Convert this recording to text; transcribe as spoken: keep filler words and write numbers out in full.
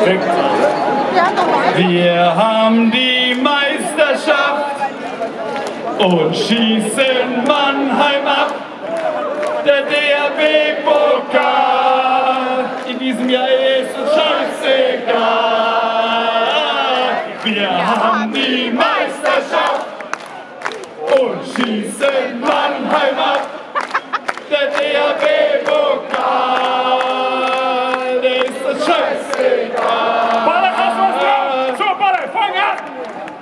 Perfekt. Wir haben die Meisterschaft und schießen Mannheim ab. Der D R B-Pokal in diesem Jahr ist uns scheißegal. Wir haben die Meisterschaft und schießen Mannheim ab. Der D R B